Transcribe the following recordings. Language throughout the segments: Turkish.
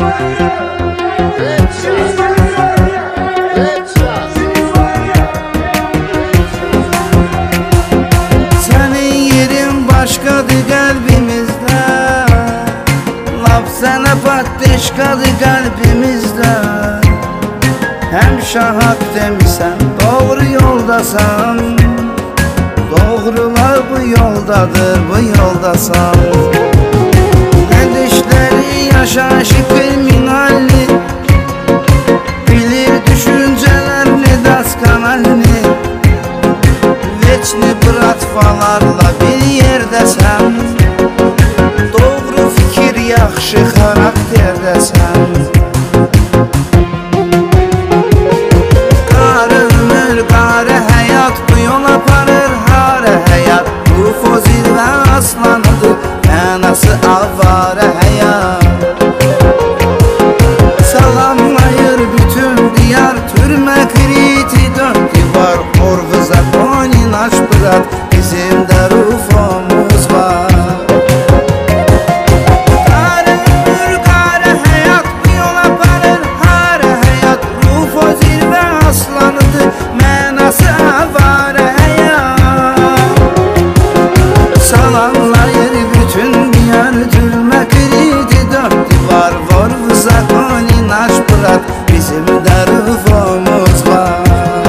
Senin yerin başkadır kalbimizde, laf sana patdeşkadır kalbimizde. Hem şahak demişsen doğru yoldasan, doğrular bu yoldadır, bu yoldasan. Kardeşleri yaşaşı kriminalli, bilir düşüncelerini, daskanalini. Veçni bıratfalarla bir yerdesen, doğru fikir yaxşı karakterdesen. Qarı qarı həyat bu yol aparır harə həyat. Rufo zirvə aslanıdır, mənası avara həyat. Salamlayır bütün diyar, türmə kriti dört divar. Horvıza konin aç bırak, bizim de Rufomuz var. Bizim de Rufomuz var.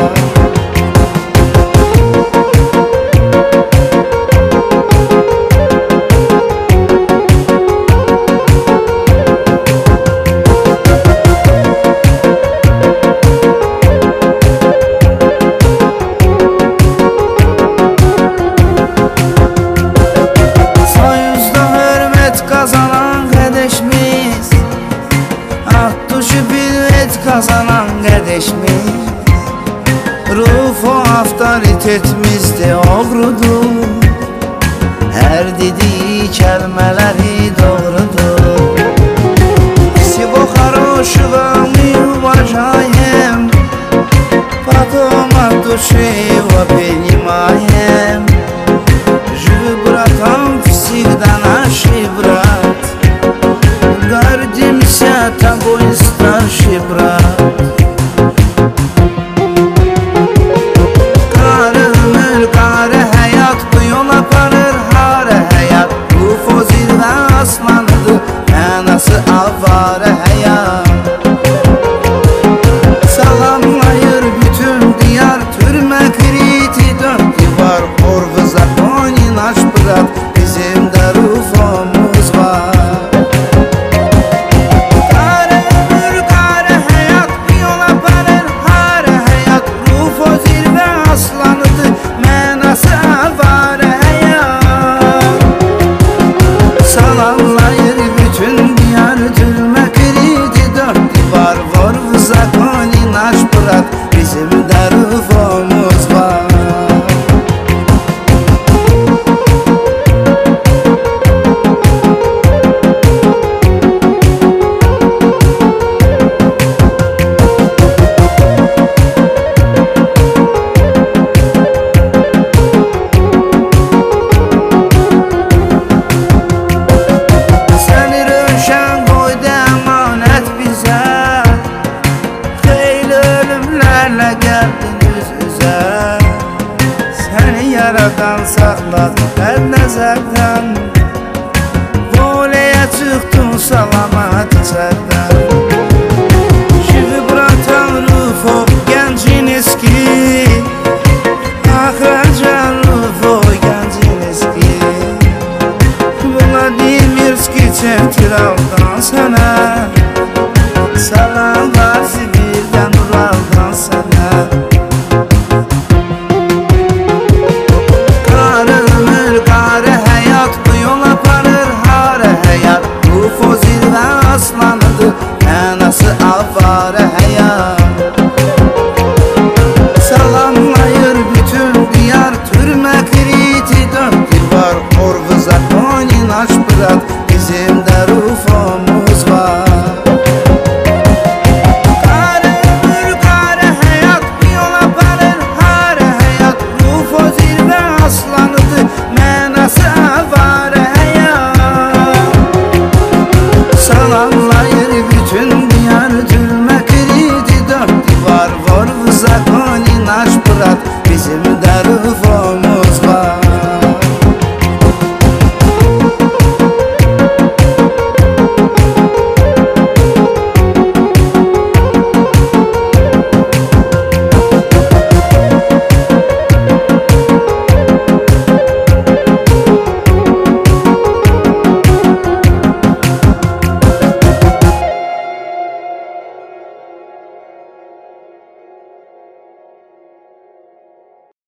Soyuzda hürmet kazanan kardeşimiz, ah tuşu bilvet kazanan kardeşimiz. Rufo avtoritetmizde oğrudur, her dediği kelimeleri doğrudur. Всего хорошего мы уважаем, потом от души его принимаем. Живи, братан, всегда наш брат, гордимся тобой, старший брат. Qarı həyat bu yol aparır harə həyat. Rufo zirvə aslanıdır, mənası avara həyat. Salamlayır bütün diyar, türmə kriti dört divar. Horvıza konin aç bırak, bizim de Rufomuz var. Salamlayır bütün diyar, türmə kriti dört divar. Horvıza konin aç bırak, bizim de Rufomuz var. Yaradan saxladı hər nəzərdən, voleyə çıxdın salamat içərdən. Живи, братан, Rufo, gəncin eski, axıracan Rufo, gəncin eski. Vladimirski Çentraldan sənə salam var, Sibirdən Uraldan sənə. Qarı həyat bu yol aparır harə həyat. Rufo zirvə aslanıdır, mənası avara həyat. Salamlayır bütün diyar, türmə kriti dört divar. Horvıza konin aç bırak, bizim de Rufomuz var. Qarı həyat bu yol aparır harə həyat. Rufo zirvə aslanıdır,